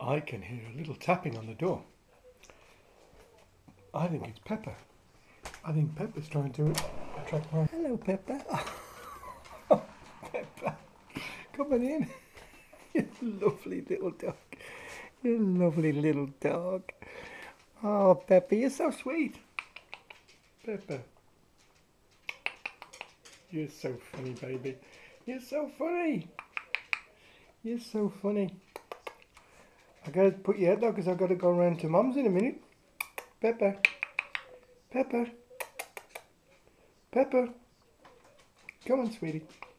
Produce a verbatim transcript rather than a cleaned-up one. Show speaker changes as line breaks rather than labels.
I can hear a little tapping on the door. I think it's Pepper. I think Pepper's trying to attract my... Hello, Pepper. Oh, Pepper. Come on in. You lovely little dog. You lovely little dog. Oh, Pepper, you're so sweet. Pepper. You're so funny, baby. You're so funny. You're so funny. I gotta put your head down because I've got to go around to Mum's in a minute. Pepper. Pepper. Pepper. Come on, sweetie.